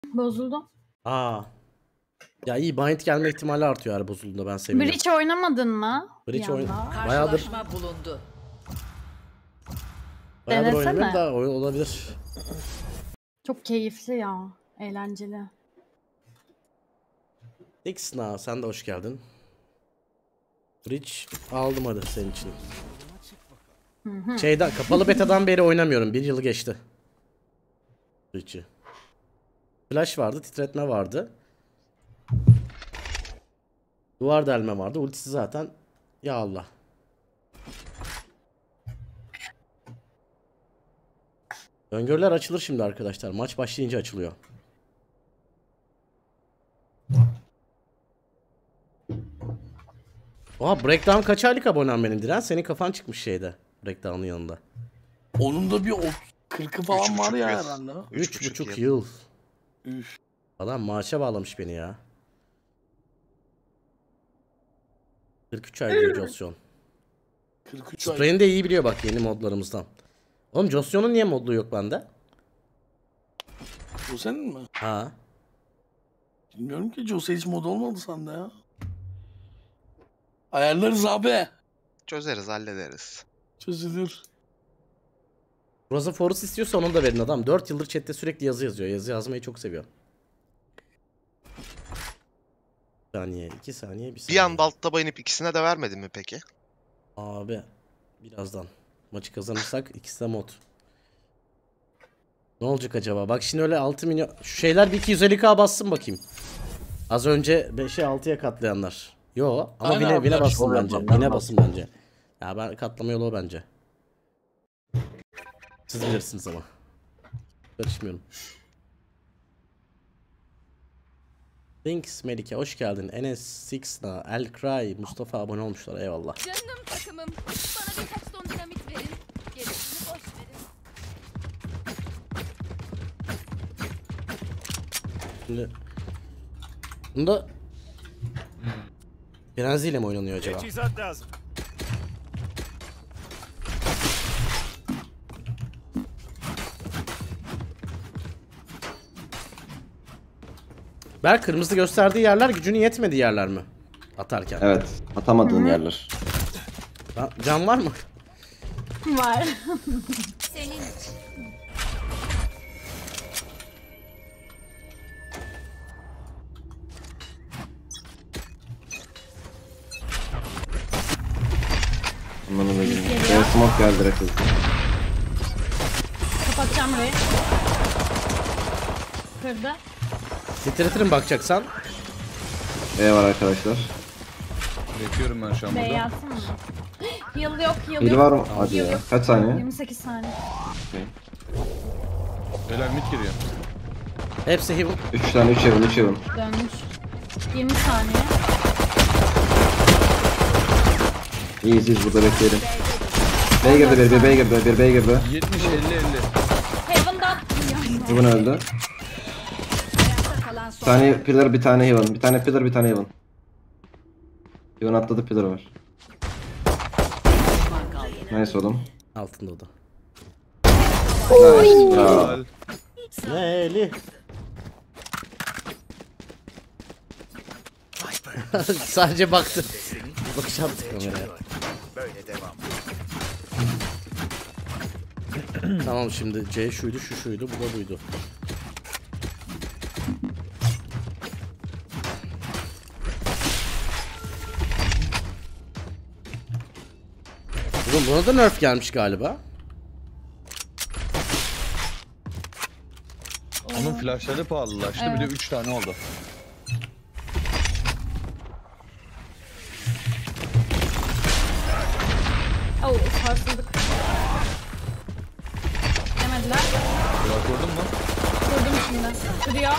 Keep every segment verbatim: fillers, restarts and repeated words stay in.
Bozuldu. Aa. Ya iyi, bind gelme ihtimali artıyor her bozulduğunda, ben seviyorum. Bridge oynamadın mı? Bridge oyun bayağıdır bulundu. Bayağıdır oynamıyorum da oyun olabilir. Çok keyifli ya. Eğlenceli. Dixna, sen de hoş geldin. Bridge aldım hadi senin için. Hı hı. Şeyden, kapalı betadan beri oynamıyorum. Bir yılı geçti. Bridge'i. Flash vardı, titretme vardı. Duvar delme vardı. Ultisi zaten. Ya Allah. Öngörüler açılır şimdi arkadaşlar. Maç başlayınca açılıyor. Oha, Breakdown kaç aylık abonem benim Diren? Senin kafan çıkmış şeyde. Breakdown'un yanında. Onun da bir kırkı falan var ya herhalde. Üç buçuk yıl. Üf. Adam maaşa bağlamış beni ya. kırk üç ay diyor Josyon. kırk üç ay. Spray'ini de iyi biliyor bak, yeni modlarımızdan. Oğlum Josyon'un niye modluğu yok bende? Bu senin mi? Ha. Bilmiyorum ki, Jose hiç mod olmadı sende ya. Ayarlarız abi. Çözeriz, hallederiz. Çözülür. Rosa Forest istiyorsa onu da verin adam. dört yıldır chatte sürekli yazı yazıyor. Yazı yazmayı çok seviyor. Bir saniye, iki saniye, bir saniye. Bir anda alt taba inip ikisine de vermedin mi peki? Abi birazdan. Maçı kazanırsak ikisi de mod. Ne olacak acaba? Bak şimdi öyle altı milyon... Şu şeyler bir iki yüz elli K bassın bakayım. Az önce beşe altıya katlayanlar. Yo ama Aynen bine, abi, bine ben basın şov bence. yapmam, Bine ben basın bence. Ya ben katlama yolu o bence. Siz bilirsiniz ama. Karışmıyorum. Thanks Melike, hoş geldin. Enes, Sixna, El Cry, Mustafa abone olmuşlar, eyvallah. Canım takımım, bana birkaç ton dinamit verin. Gerisini boş verin. Şimdi bunda Frenzy ile mi oynanıyor acaba? Teçhizat lazım. Berk, kırmızı gösterdiği yerler gücünün yetmediği yerler mi? Atarken. Evet. Atamadığın yerler. Ha, can var mı? Var. Senin için. Bunları da gireyim. Şöyle smoke geldi direkt hızlı. Kapatacağım burayı. Kırdı. Titretir'in bakacaksan. E var arkadaşlar. Bekliyorum ben şu an B'ye burada. atsana. Heal yok, heal Heal yok. var mı? Hadi Heal ya. yok. Kaç saniye? yirmi sekiz saniye. Beyler mid giriyor. Hepsi heaven. üç tane, üç evin, üç evin. Dönmüş. yirmi saniye. İyiyiz, iyiyiz burada bekleyelim. Bey girdi bir, bir bey girdi, bir bey girdi. yetmiş elli elli. Heaven'dan. Heaven öldü. Bir tane pillar, bir tane heaven. Bir tane pillar, bir tane heaven. Heaven atladı, pillar var. Nice oğlum. Altında o da. Nice, bravo. Neli. Sadece baktı. Bakış attı kameraya. Böyle devam. Tamam, şimdi C şuydu, şu şuydu, bu da buydu. Oğlum buna da nerf gelmiş galiba. Onun flashları pahalılaştı. Evet. Bir de üç tane oldu. Oo, sarsıldık. Yemediler. Burak vurdun mu? Kırdım şimdi. Kırıyor.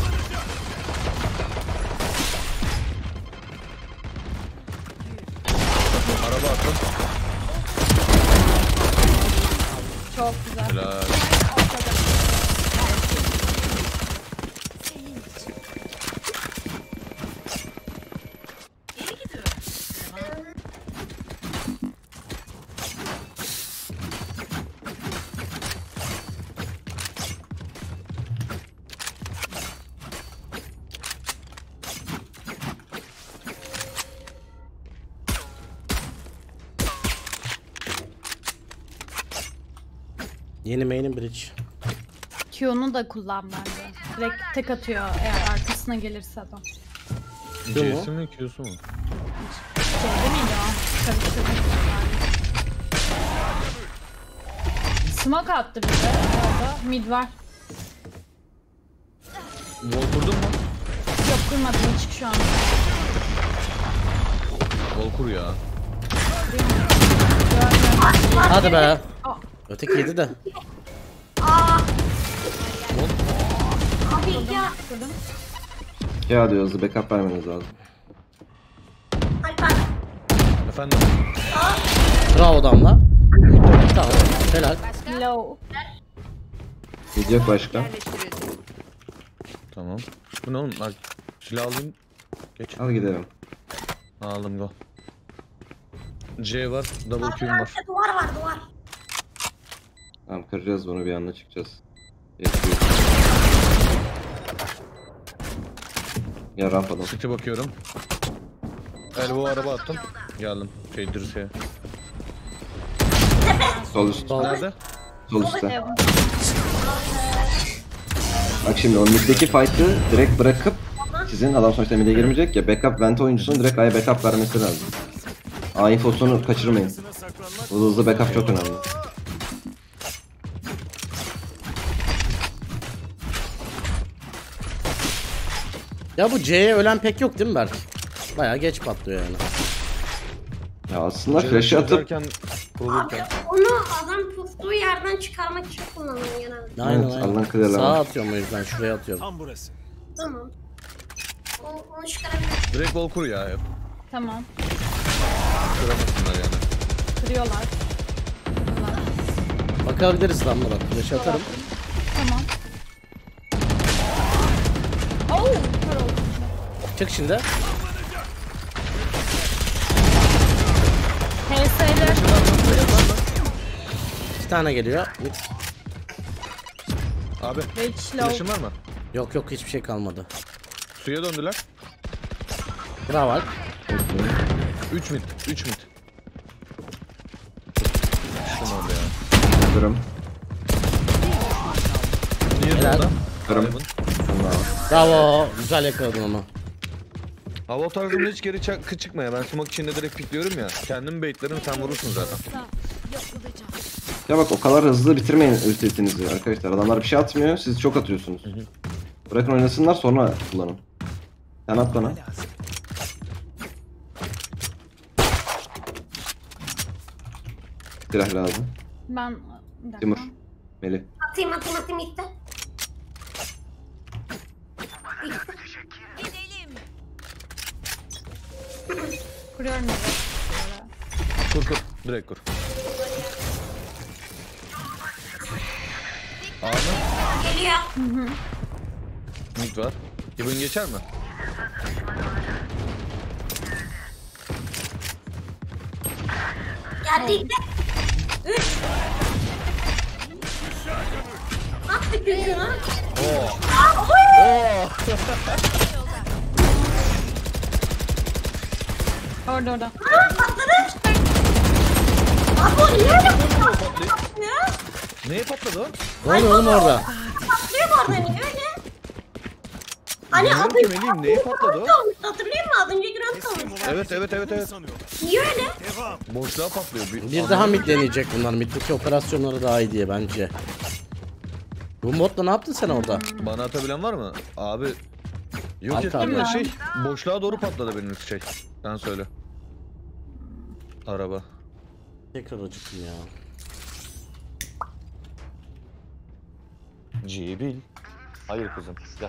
Araba attım. Çok güzel. Helal. Yeni main'in bridge. Q'nu da kullan bence. Direkt tek atıyor eğer arkasına gelirse adam. C'si mi Q'su mu? Şeyde miydi o? Karıştırdım. Smoke attı bize. Orada mid var. Wall kurdun mu? Yok kurmadım hiç şu an. Wall kur ya. Hadi be. Aa. Öteki yedi de. Abi ya. Kurdum. Ya diyor hızlı backup vermeniz lazım. Alper. Efendim? Bravo Damla. Tamam. Helal. Low. Video yok başka. Tamam. Bu ne oğlum? Bak silah alayım. Geç. Al gidelim. Aldım go. C var, double Q'm var. Duvar var duvar. Tamam kıracağız bunu bir anda çıkacağız. Yetiyor. Ya rampadan. City bakıyorum. Elbow araba attım. Geldim. Şey dirseğe. Sol üst. Sol. Nerede? Sol üstte. Evet. Bak şimdi o middeki fight'ı direkt bırakıp sizin adam sonuçta mid'e girmeyecek ya backup vent oyuncusunun direkt A'ya backup vermesi lazım. A infosunu kaçırmayın. Bu hızlı backup çok önemli. Ya bu C'ye ölen pek yok değil mi Berk? Bayağı geç patlıyor yani. Ya aslında flash'ı atıp Çözerken, kurulurken. Onu adam pustuğu yerden çıkarmak için kullanıyor genelde. Aynen Evet, aynen. Allah'ın kıdırları Sağa var. atıyorum o yüzden şuraya atıyorum. Tamam. O, onu çıkarabilir. Direkt wall kur ya. Tamam. Kıramasınlar yani. Kırıyorlar. Bakabiliriz Damla bak. Flash atarım. Tamam. Oo, kör oldu. Çık şimdi. H S'de. İki tane geliyor. Mid. Abi Rage flash'ın low. var mı? Yok yok hiçbir şey kalmadı. Suya döndüler. Bravo Alp. üç mid. üç mid. Şunu orada ya. durum. Niye Helal. orada? Kırım. Heaven. Bravo. Güzel yakaladın onu. Hava tarzında hiç geri çak çıkmaya. Ben smoke içinde direkt pikliyorum ya. Kendim baitlerim sen vurursun zaten. Yapılacak. Ya bak o kadar hızlı bitirmeyin ultitinizi arkadaşlar. Adamlar bir şey atmıyor, siz çok atıyorsunuz. Bırakın oynasınlar sonra kullanın. Sen at bana. Silah lazım. Ben... Bir dakika. Timur. Melih. Atayım atayım atayım gitti. Gidelim. Kuruyorum direkt. Kur kur. Direkt kur. A mı? Geliyor. Mid var. Heaven geçer mi? Geldi gitti. Üç. At bir gözünü. Oo. Aa, oy. Oo. Orada orada. Aa, patladı. Abi o niye öyle patlıyor? Neye patladı o? Ne oluyor oğlum orada? Patlıyor bu arada niye öyle? Hani Bilmiyorum adı ki Melih'im, neye patladı o? olmuştu hatırlıyor musun? Az önce Grant olmuş. Evet evet evet evet. Niye öyle? Boşluğa patlıyor. Bir, Bir daha mid deneyecek bunlar. Mid'deki operasyonları daha iyi diye bence. Bu modla ne yaptın sen orada? Bana atabilen var mı? Abi. Yok At ettim abi. ya şey. Boşluğa doğru patladı benim şey. Sen söyle. Araba. Tekrar acıktım ya. Cibil. Hayır kızım. Gel.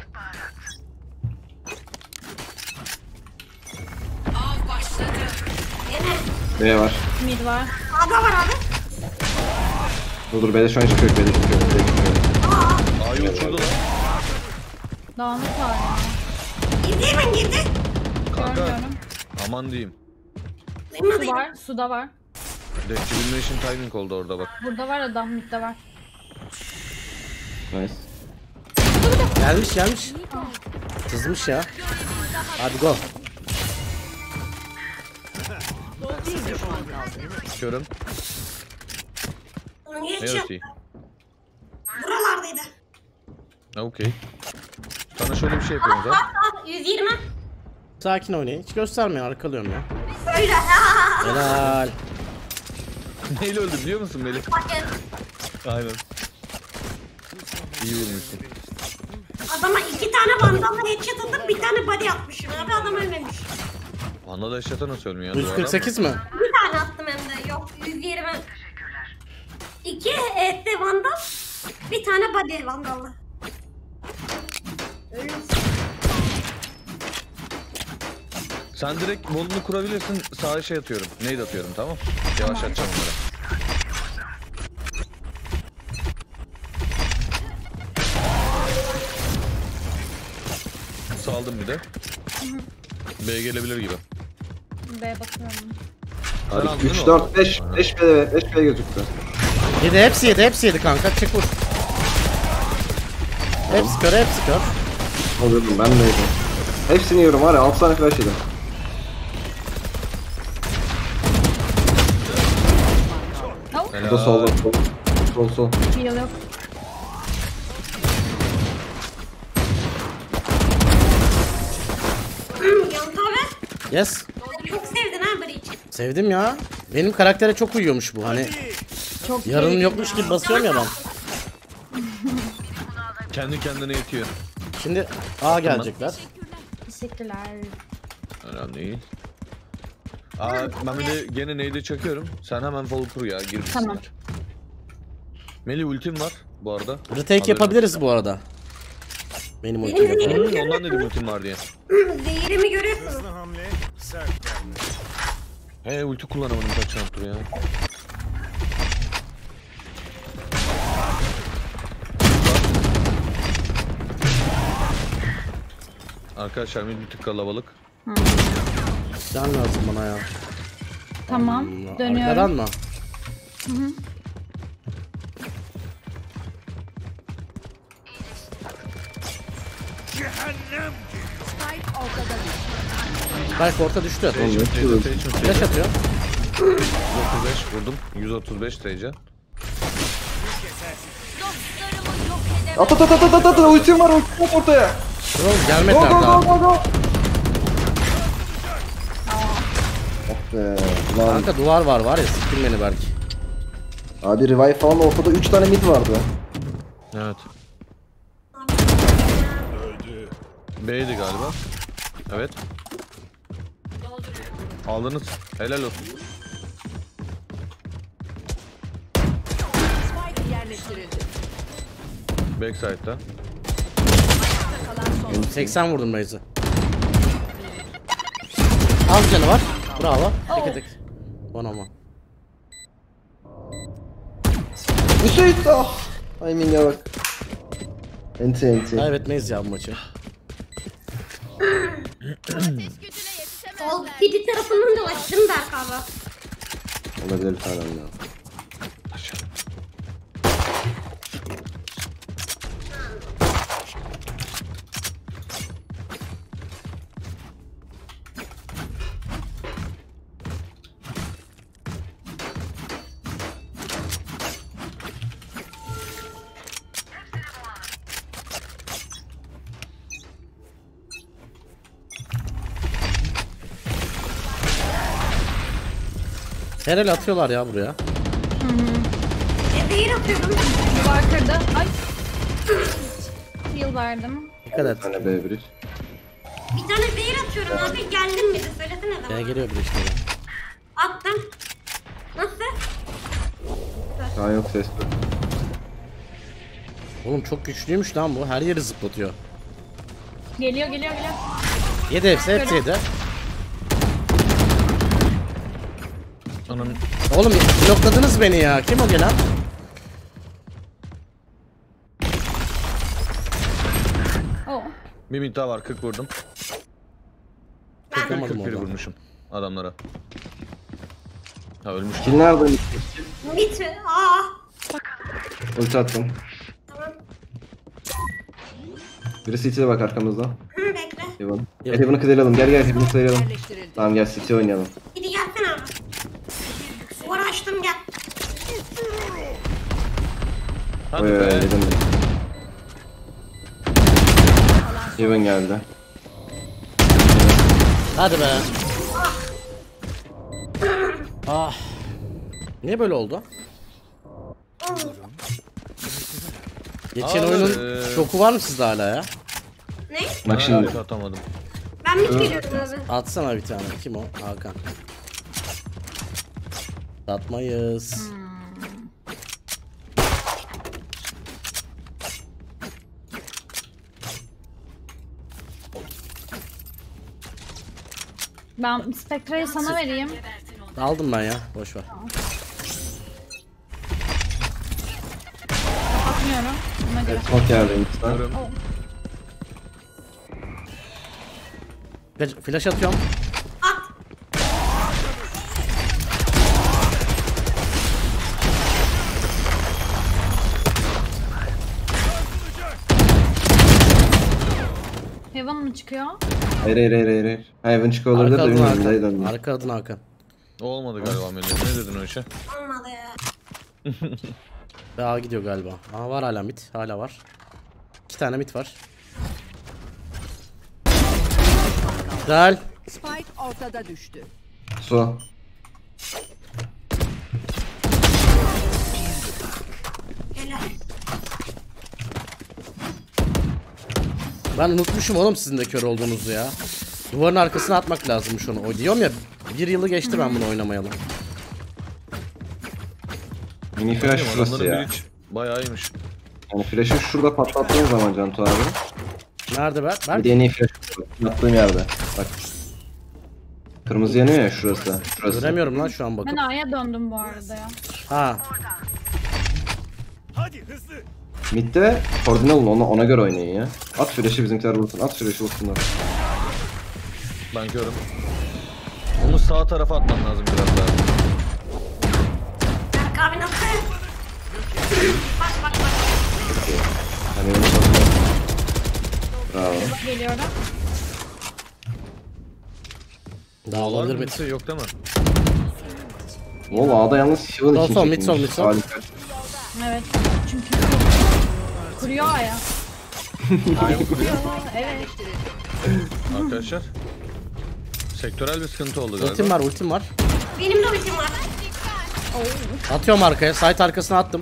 B var. Mid var. Aga var abi. Dur dur B'de şu an çıkıyor. B'de çıkıyor. B'de çıkıyor. A'yı uçurdu lan. Dağınık var ya. Girdi hemen girdi. Kanka. Görmüyorum. Aman diyeyim. Su Duymadı. var. Suda var. Deactivation timing oldu orada bak. Burada var adam. Mid'de var. Nice. Gelmiş gelmiş. Sızmış ya. Hadi go. Körüm. Onu Ne geçiyor. öteyim? Okey. Sana şöyle bir şey yapıyorum da. yüz yirmi. Sakin oynayın. Hiç göstermeyin, arkalıyorum ya. Öyle. Helal. Neyle öldü biliyor musun Melih? Bakın. Aynen. İyi vurmuşsun. Adama iki tane bandalla headshot atıp bir tane body atmışım abi, adam ölmemiş. Anda da eşyata nasıl ölmüyor? yüz kırk sekiz mi? Bir tane attım hem de, yok yüz yirmi. İki ette vandal, bir tane body vandallı. Ölürsün. Sen direkt bolunu kurabilirsin. Sağa şey atıyorum. Nade atıyorum, tamam. Yavaş atacağım onlara. Saldım bir de. B gelebilir gibi. B bakıyorum. Sen aldın değil üç, mi dört, onu? beş. beş B, beş B gözüktü. Yedi, hepsi yedi, hepsi yedi kanka. Çık vur. Hepsi kör, hepsi kör. Alırdım, ben de yedim. Hepsini yiyorum var ya, altı tane flash yedim. Bu da solda, sol. Sol, sol. Heal yok. Hmm, Yank abi, Yes. çok sevdin ha Breach. Sevdim ya. Benim karaktere çok uyuyormuş bu. Hani Çok yarın tehlikeli. yokmuş gibi basıyorum ya ben. Kendi kendine yetiyor. Şimdi A gelecekler. Teşekkürler. Önemli değil. Aa, ben bir de gene nade'i çakıyorum. Sen hemen fall kur ya, gir. Tamam. Melih ultim var bu arada. Retake yapabiliriz bu arada. Benim ultim Benim yok. zehirim, Hı, ondan dedim ultim var diye. zehirimi görüyorsunuz. He, ulti kullanamadım kaç çantır ya. Arkadaşlar bir tık kalabalık. Can lazım bana ya. Tamam. Dönüyorum. Arkadan mı? Belki orta düştü. Oğlum, ne Stage, yapıyorsun? stage, stage. Flash atıyor. yüz otuz beş vurdum. yüz otuz beş stage'e. Dostlarımı yok edemem. At at at at at at, ultim var, ultim var ortaya. Dur oğlum, Go gelmediler go go daha. go go. Ah be, lan. Kanka duvar var var ya, siktir beni belki. Abi revive falan, ortada üç tane mid vardı. Evet. B'ydi galiba. Evet. Aldınız. Helal olsun. Backside'da. seksen vurdum Raze'ı. Az canı var. Bravo. Tek tek. Bana ama. Hüseyin ah. Ay minya bak. Enti enti. Kaybetmeyiz ya bu maçı. Ateş gücüne Sol yetişemezler. tipi tarafından dolaştım Berk abi. Olabilir bir tane ya. Herhal atıyorlar ya buraya. E, zehir atıyorum. Duvar kırdı. Ay. Heal verdim. Dikkat et. Bir tane B bridge. Bir tane zehir atıyorum abi, geldin mi de söylesene B bana. geliyor bir işte. Attım. Nasıl? Şu an yok, ses yok. Oğlum çok güçlüymüş lan bu. Her yeri zıplatıyor. Geliyor geliyor geliyor. Yedi hepsi, hepsi yedi. Ananın Oğlum blokladınız beni ya. Kim o gelen? Oh. bir mid daha var, kırk vurdum. Yapamadım kırk bir orada. vurmuşum adamlara. Ha, ölmüş. Kill nerede? Bit. Aa. Ulti attım. Tamam. Biri City'de bak arkamızda. Hı, bekle. Heaven. Gel Heaven'ı kıdıralım, gel gel Heaven'ı kıdıralım. Tamam gel City oynayalım. Gidi gelsene abi. Duvarı açtım, gel. Hadi Oy be. oy dedim. Heaven geldi. Hadi be. Ah. Niye böyle oldu? Geçen Aa, oyunun eee. şoku var mı sizde hala ya? Ne? Bak şimdi. Evet, atamadım. Ben mi geliyorum abi? Atsana bir tane. Kim o? Hakan. Atmayız. Ben Spectre'yi sana vereyim. Aldım ben ya. Boş ver. Bakmıyorum. Buna göre. Smoke geldi insta. Flash, flash atıyorum. Heaven mı çıkıyor? Hayır hayır hayır hayır. Heaven çıkıyor olabilir Arka de adın bilmiyorum. Dayı Hakan. döndü. Arka adın Hakan. Olmadı galiba Melih. Ne dedin o işe? Olmadı ya. Ve A gidiyor galiba. Aha var hala mid. Hala var. İki tane mid var. Güzel. Spike ortada düştü. Su. Ben unutmuşum oğlum sizin de kör olduğunuzu ya. Duvarın arkasına atmak lazımmış onu. O diyorum ya, bir yılı geçti ben bunu oynamayalı. Mini flash Adamların şurası ya. bridge bayağı iyiymiş. Yani flash'ı şurada patlattığın zaman Cantu abi. Nerede ben? Bir Ben de en iyi flash attığım yerde. Bak. Kırmızı yanıyor ya şurası. Şurası. göremiyorum lan şu an bakıp. Ben A'ya döndüm bu arada ya. Ha. Mid'de koordine olun, ona, ona göre oynayın ya. At flash'ı bizimkiler vursun. At flash'ı vursunlar. Ben körüm. Onu sağ tarafa atman lazım biraz daha. Berk abi nasıl? Bak bak bak. Hani onu bakıyorum. Bravo. Geliyorum. Daha Var olabilir mı? mi? Bir şey yok değil mi? Valla A'da yalnız Heaven Sol için sol, mid çekilmiş. sol, mid sol. Harika. Evet. Çünkü kuruyor A'ya. Kuruyor. Evet. Arkadaşlar. Sektörel bir sıkıntı oldu galiba. Ultim var, ultim var. Benim de ultim var. Atıyorum arkaya. Site arkasına attım.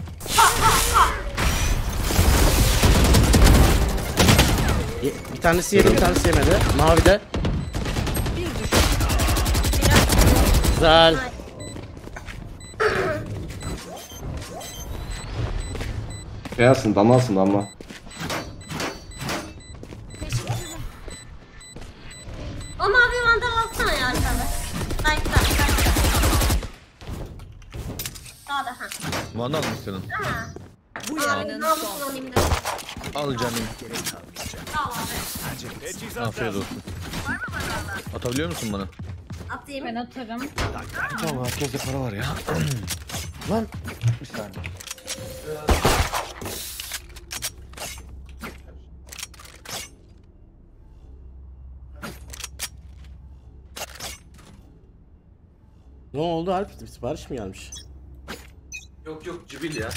Ye- Bir tanesi yedi, bir tanesi yemedi. Mavide. Güzel. Şey alsın, damla alsın damla. O mavi mandal alsana ya arkada. Like that, like that. Sağda ha. Vandal mı senin? Bu yarının son. Alayım da. Al canım. Al abi. Afiyet olsun. Atabiliyor musun bana? Atayım. Ben atarım. Tamam, herkeste para var ya. Lan. Bir saniye. Ne oldu Alp? Sipariş mi gelmiş? Yok yok cibil ya.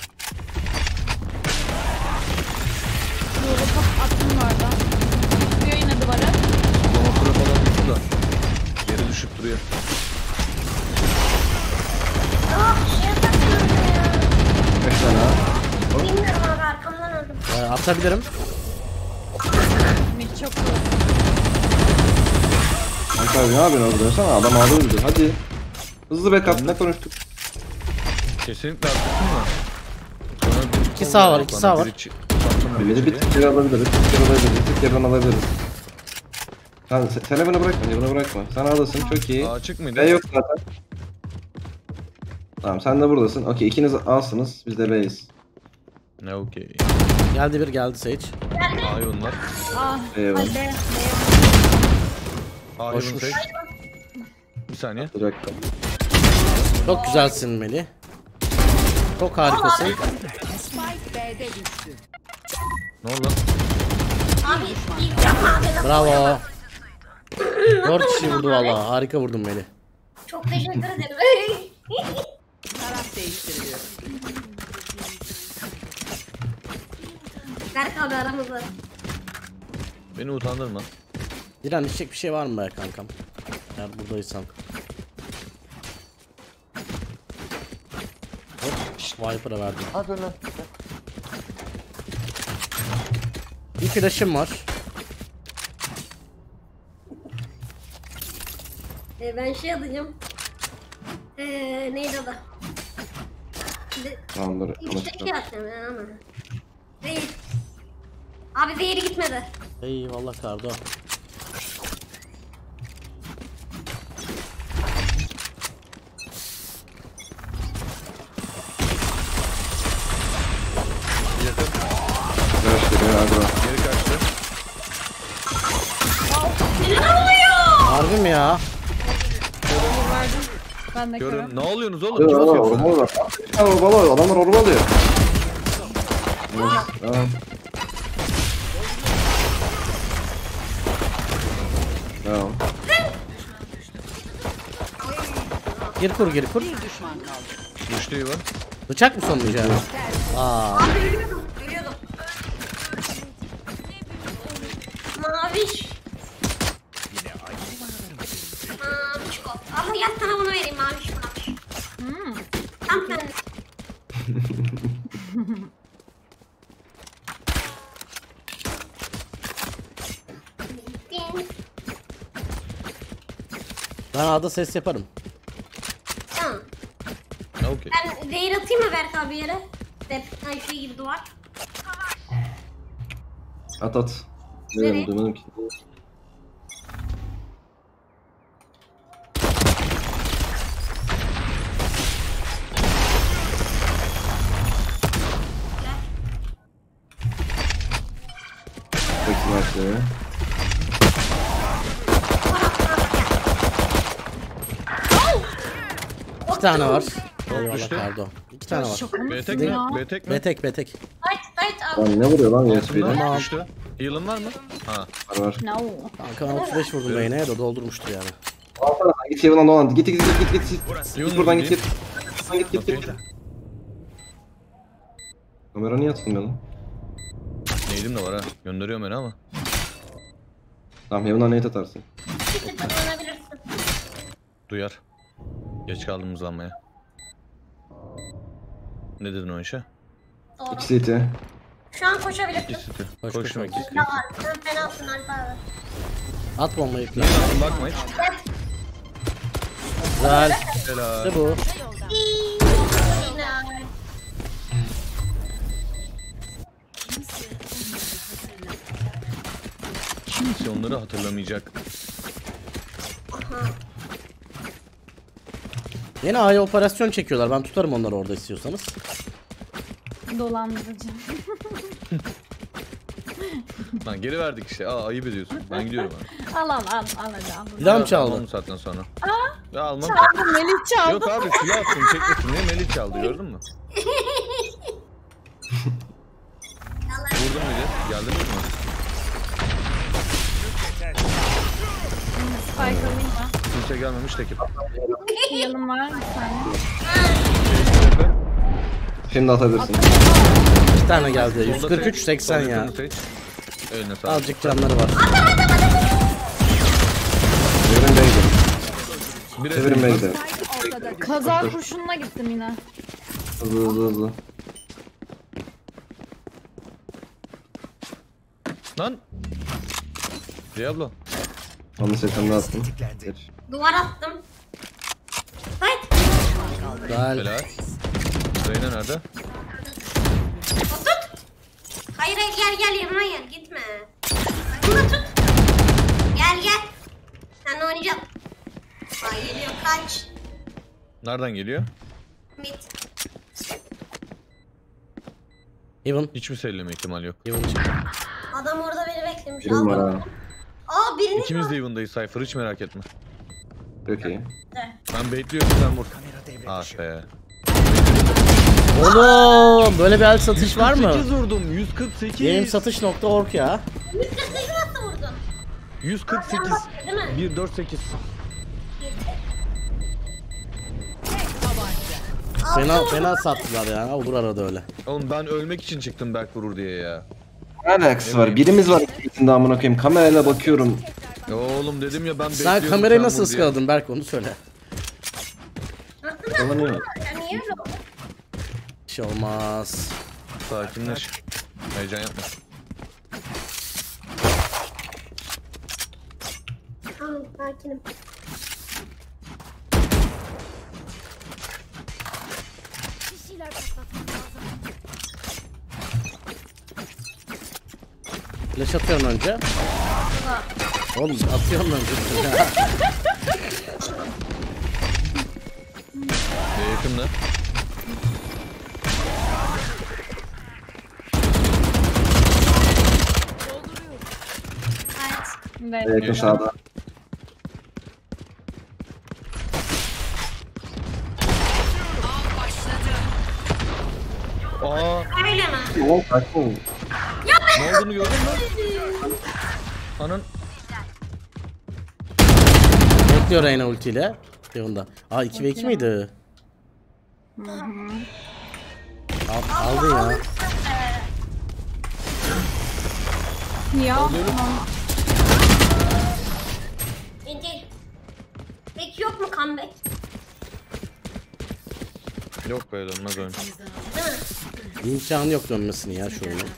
Yolu kap attım bu arada. Kuruyor yine duvara. Monopora falan düştü da. Geri düşüp duruyor. Aa, şey atamıyorum ya. Kaç tane ha? Bilmiyorum abi arkamdan öldüm. Ee, atabilirim. Mid çok kuru. Kanka abi ne yapıyorsun orada? Dönsene adam ağda öldü. Hadi. Hızlı backup ne konuştuk? Kesinlikle haklısın da. Sonra bir İki kol sağ var, bana iki sağ var. biri çı- sattım ben Bir de bir içeriye. tık geri alabiliriz. Bir tık geri alabiliriz. Bir tık geri alabiliriz. Sen, sen, sen bunu bırakma. Bunu bırakma. Sen ağdasın. Çok iyi. Aa, açık mıydı? B yok zaten. Tamam sen de buradasın. Okey ikiniz A'sınız. Biz de B'yiz. Ne okey. Geldi bir, geldi Sage. Ayun var. Ah, Eyvallah. hadi. Ayun Koşmuş. tek. Bir saniye. Bıraktım. Çok güzelsin Melih. Çok harikasın. Spike B'de düştü. Ne oldu lan? Abi ilk yapma abi. Bravo. Dört kişi vurdu valla. Harika vurdun Melih. Çok teşekkür ederim. Taraf değiştiriliyor. Berk abi aramızda. Beni utandırma. Diren içecek bir şey var mı be kankam? Eğer buradaysan. Hop, şşt, Viper'a verdim. Hadi lan. Bir flash'ım var. Ee, ben şey alacağım. Ee, neydi o da? De- Tamamdır. İşte şey atacağım ya ama. Zehir. Abi zehiri gitmedi. Eyvallah Kardo. Yakın. Flash geliyor agro. Geri kaçtı. Harbi mi ya? Ben de körüm. Görün. Ne oluyorsunuz oğlum? Dur Kim dur atıyor? orman var. Ya orman alıyor. Adamlar orman alıyor. Tamam. Tamam. Gir kur gir kur. Bir düşman kaldı. Düştü yuva. Bıçak mı sonlayacağız? Aa. Abi ölüyordum. Ölüyordum. Maviş. Maviş kop. Abla gel sana bunu vereyim maviş maviş. Hmm. Tam sen. Ben A'da ses yaparım. Tamam. Ha, okey. Ben zehir atayım mı Berk abi yere? Dep, ay şey gibi duvar. At at. Nereye? Duymadım duymadım ki. Bakayım başlıyor. İki tane var. Eyvallah düştü. Kardo. İki tane var. Şaka B tek mısın mi? ya? B tek mi? Betek betek. Tight tight abi. Lan ne vuruyor lan U S B'yle? Altından düştü. Heal'ın var mı? Ha. Var var. No. Kanka otuz beş vurdum beyneye de doldurmuştur yani. Alsana sen git Heaven'dan dolan. Git git git git git. Git, Heaven git buradan mı git git. Buradan git git git. Okey. Kamera niye atılmıyor lan? Neydim de var ha. Gönderiyor beni ama. Tamam Heaven'dan nade atarsın. Git hadi oynayabilirsin. Duyar. Geç kaldım uzanmaya. Ne dedin o işe? Doğru. İki C T. Şu an koşabilirsin. İkisi de. Koş, Koştum koş, ikisi. Ya sen fenasın Alp abi. At bombayı falan. Bakın bakma hiç. Güzel. Helal. İşte bu. Yine abi. Kimse onları hatırlamayacak. Yine A'ya operasyon çekiyorlar. Ben tutarım onları orada istiyorsanız. Dolandırıcı. Lan geri verdik işte. Aa ayıp ediyorsun. Ben gidiyorum abi. Al al al al hadi al. Silah mı Almam çaldı? bu saatten sonra. Ya almam. Çaldı Melih çaldı. Yok abi silah attım çekmesin diye Melih çaldı gördün mü? Vurdun Melih. Geldin mi? Spike alayım mı? Kimse gelmemiş tekim. Yanım var bir saniye. Şimdi atabilirsin. İki tane geldi. yüz kırk üç seksen ya. Eline sağlık. Azıcık canları var. Çevirin B'ye gidelim. Bir Çevirin B'ye el- gidelim. Spike ortada düştü. Kaza kurşununa gittim yine. Hızlı hızlı hızlı. Lan. Diablo. Onu seksen daha attım. Geç. Duvar attım. Tight. Güzel. Helal. Reyna nerede? Tut. Hayır hayır gel gel yanıma gel gitme. Bunu tut. Gel gel. Sen oynayacağım. Ay geliyor kaç. Nereden geliyor? Mid. Even. Hiçbir selleme ihtimali yok. Even çıktı. Adam orada beni beklemiş. Birim var Al. ha. Aa birini İkimiz de Even'dayız Cypher hiç merak etme. Çok iyi. Ben bekliyorum sen vur. Ah be. Oğlum böyle bir el satış var mı? sekiz vurdum yüz kırk sekiz. Game satış nokta org ya. yüz kırk sekiz nasıl vurdun? yüz kırk sekiz. Değil mi? bir dört sekiz. Fena fena sattılar ya. Olur arada öyle. Oğlum ben ölmek için çıktım Berk vurur diye ya. Ne alakası var? Birimiz var ikisinde amına koyayım. Kamerayla bakıyorum. Ya oğlum dedim ya ben Sen bekliyorum. kamerayı nasıl vur diye. ıskaladın Berk, onu söyle. Kalanıyor. Ya niye öyle oldu? Bir şey olmaz. Sakinleş. Heyecan yapma. Tamam sakinim. Bir şeyler patlatmam lazım. Flash atıyorum önce. Oğlum atıyorum önce. Ee, yakında. Evet. Evet. Yakın sağda. Aa, Öyle mi? Oğlum sakin. ne olduğunu gördün mü? Anan. Bekliyor Reyna ultiyle. Yolunda. Aa iki ve iki miydi? Al, aldı ya. Ya. Tamam. İnci. Peki yok mu comeback? Yok be dönmez oyun. Değil mi? İmkanı yok dönmesini ya şu oyunun.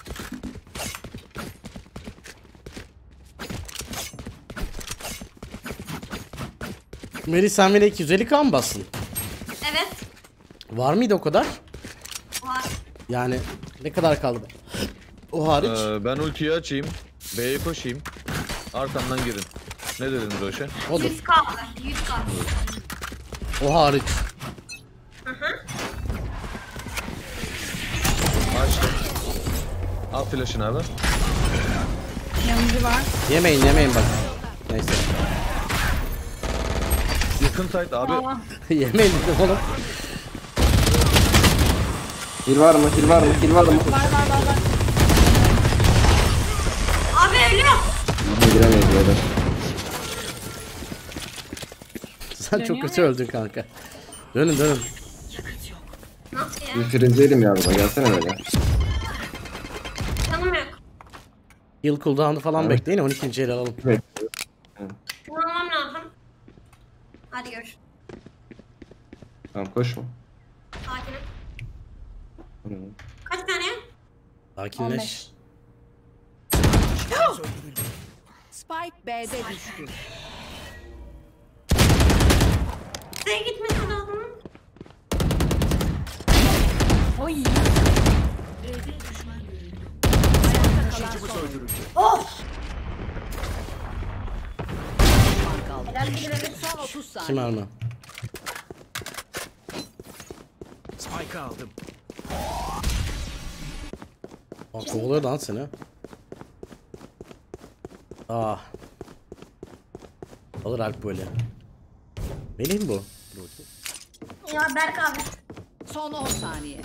Melih sen bile iki yüz elli K mı bastın? Evet. Var mıydı o kadar? Var. Yani ne kadar kaldı? O hariç. Ee, ben ultiyi açayım. B'ye koşayım. Arkamdan girin. Ne dediniz o işe? Odur. yüz kaldı. yüz kaldı. O hariç. Hı hı. Açtım. Al flash'ını abi. Yanıcı var. Yemeyin yemeyin bak. Neyse. Yakın site abi. Aa. Yemeyin dedim oğlum. Hil var mı? Hil var mı? Hil var mı? Var var var var. Abi ölüyor. Giremeyiz böyle. Sen çok Dönüyor kötü mu? öldün kanka. Dönün dönün. Nasıl ya? Bir frizeydim ya burada. Gelsene böyle. Canım yok. Heal cooldown'u falan Evet. bekleyin, on ikinci el alalım. Evet. Kullanmam lazım. Hadi görüş. Tamam koşma. Sakinim. Kaç tane? Sakinleş. Spike B'de düştü. Size gitmesi lazım. Oy. Of! Kaldı. Helal bir evet. Son otuz Kim saniye. alma? Spike aldım. Aa, kovalıyor lan seni. Ah. Alır Alp böyle. Melih mi bu? Dur bakayım. Ya Berk abi. Son on saniye.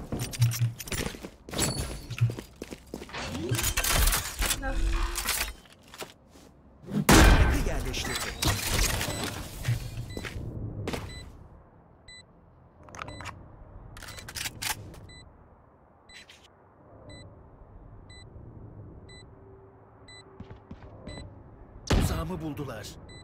Spike'ı yerleştirdim. Tuzağımı buldular.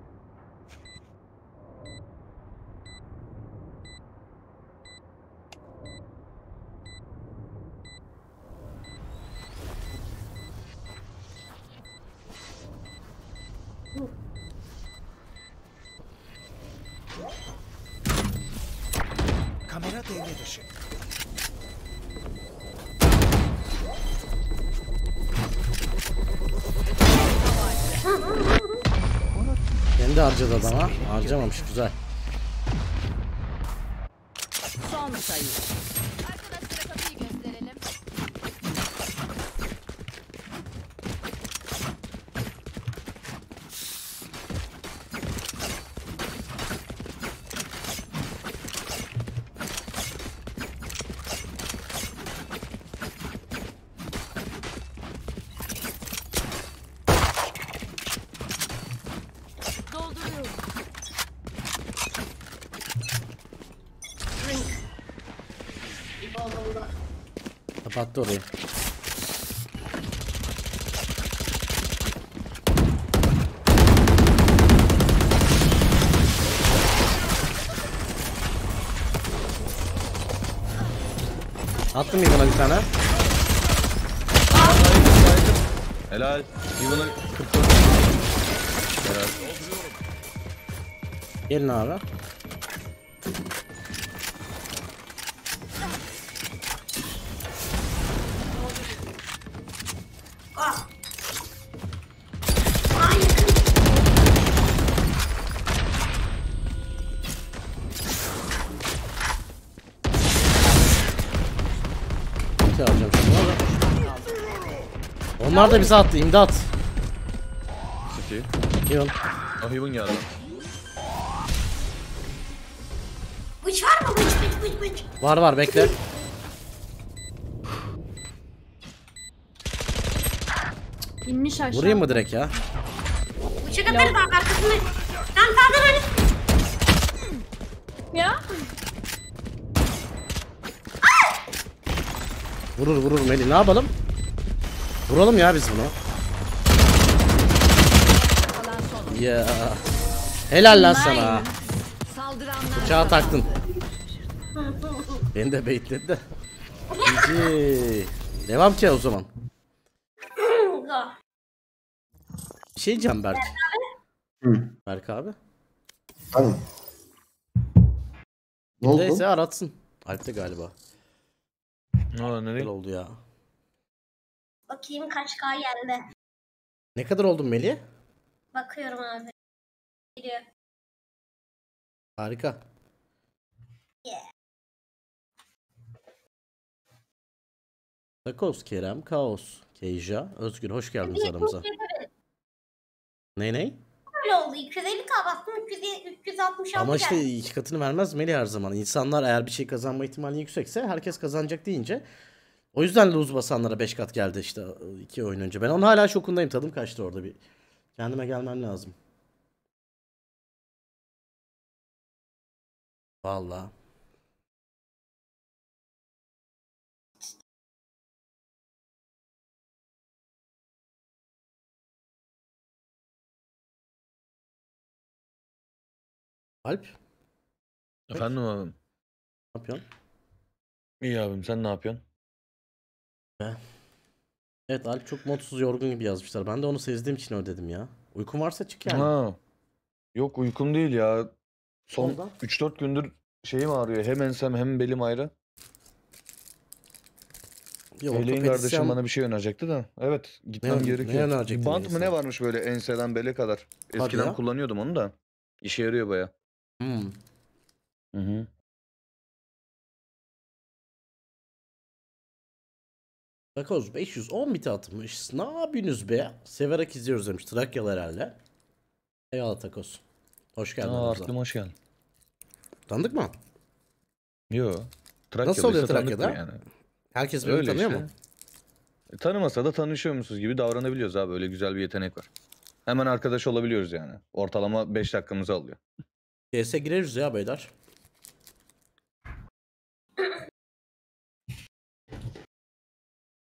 Kamera devre dışı. Kendi harcadı adama. Harcamamış, güzel. Son sayı. Arkadaşlara kapıyı gösterelim. Dolduruyorum. Kapattı orayı. Attım Yılan'a bir tane. Helal. Yılan'ı kırk dört. Helal. Gelin abi. Ah. Aa yakın. Ulti alacağım şimdi ama. Onlar da bize attı. İmdat. City. Yılan. Ah Heaven geldi. Bıç var mı? Bıç bıç bıç bıç. Var var bekle. İnmiş aşağı. Vurayım mı direkt ya? Bıçak atarız abi arkasında. Tam sağda hani. Ya. Vurur vurur Melih. Ne yapalım? Vuralım ya biz bunu. Ya. Helal lan sana. Saldıranlar Bıçağı taktın. Beni de baitledi de. İyi. Devam ki o zaman. Bir şey diyeceğim Berk. Hı. Berk abi. Tamam. Ne oldu? Neyse aratsın. Alp'te galiba. Ne oldu Güzel nereye? oldu ya. Bakayım kaç K geldi. Ne kadar oldun Melih? Bakıyorum abi. Geliyor. Harika. Yeah. Takos, Kerem, Kaos, Keyja, Özgür hoş geldiniz aramıza. Ne ne? Öyle oldu. iki yüz elli K bastım. üç yüz, üç yüz altmış altı Ama işte geldi. iki katını vermez Melih her zaman. İnsanlar eğer bir şey kazanma ihtimali yüksekse herkes kazanacak deyince. O yüzden lose basanlara beş kat geldi işte iki oyun önce. Ben onun hala şokundayım. Tadım kaçtı orada bir. Kendime gelmem lazım. Vallahi. Alp, ne Efendim abim. yapıyorsun? İyi abim sen ne yapıyorsun? Evet Alp çok mutsuz yorgun gibi yazmışlar. Ben de onu sezdiğim için öyle dedim ya. Uykun varsa çık yani. Ha. Yok uykum değil ya. Son Ondan. üç dört gündür şeyim ağrıyor. Hem ensem hem belim ayrı. Bir Eleğin ortopedisyen- kardeşim bana bir şey önerecekti de. Evet gitmem Ne- gerekiyor. ne önerecekti Bir bant mı Melisa? ne varmış böyle enseden bele kadar. Hadi Eskiden ya. kullanıyordum onu da. İşe yarıyor baya. Hmm. Hı hı. Takoz beş yüz on bit atmış. Ne yapıyorsunuz be? Severek izliyoruz demiş. Trakyalı herhalde. Eyvallah Takoz. Hoş geldin. Aa aramıza. aklım hoş geldin. Tanıdık mı? Yo. Nasıl oluyor Trakyalıysa tanıdık Trakya'da? mı yani? Herkes birbirini Öyle tanıyor işte. mu? E, tanımasa da tanışıyormuşuz gibi davranabiliyoruz abi. Öyle güzel bir yetenek var. Hemen arkadaş olabiliyoruz yani. Ortalama beş dakikamızı alıyor. C S'e gireriz ya beyler.